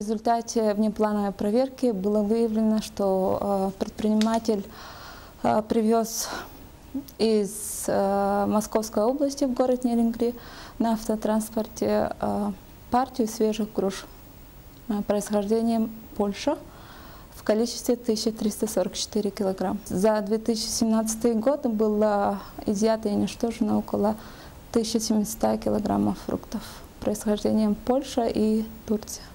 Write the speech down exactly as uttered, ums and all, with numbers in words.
В результате внеплановой проверки было выявлено, что предприниматель привез из Московской области в город Нерюнгри на автотранспорте партию свежих груш происхождением Польша в количестве тысяча триста сорок четыре килограмма. За две тысячи семнадцатый год было изъято и уничтожено около тысячи семисот килограммов фруктов происхождением Польша и Турция.